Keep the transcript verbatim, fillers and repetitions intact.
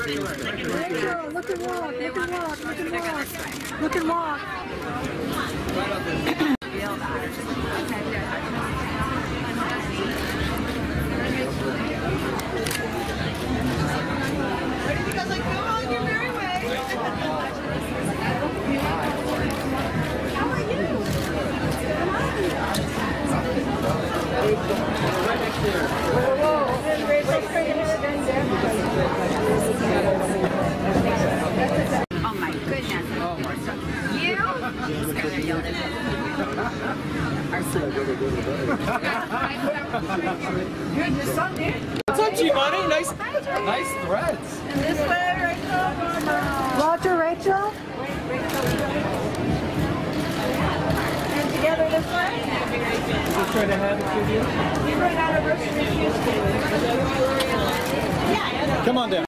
Rachel, look and walk, look and walk, look and walk, look and walk. Because like, go on your merry way. How are you? Right next there. Whoa, whoa, and Rachel's bringing her in there. Oh my goodness. You? Our son. Good, your son did. What's up, G-Money? Nice, nice threads. And this way, Rachel. Roger, Rachel. And together this way. Just trying to have it with you. You were an anniversary Tuesday. Come on down.